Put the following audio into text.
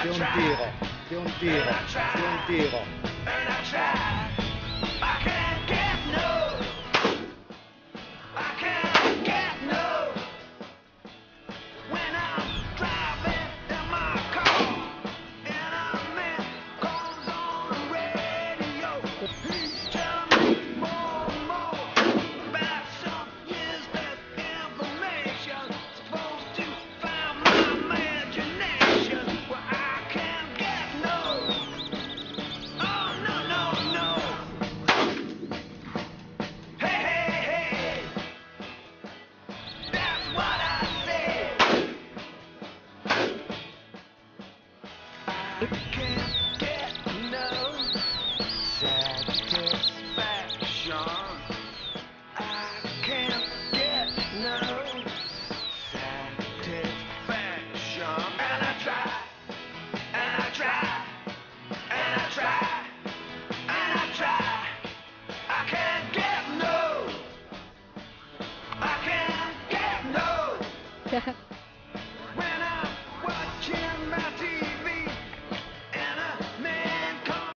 c'è un tiro, c'è un tiro, c'è un tiro. And I try, I can't get no, I can't get no. When I'm driving in my car, and a man comes on the radio, he's telling me more and more about some useless information supposed to find my imagination. Well, I can't get no. Oh no no no! Hey hey hey! That's what I said. I can't get no satisfaction. I can't get no satisfaction. And I try, and I try, and I try. And I try, I can't get no, I can't get no.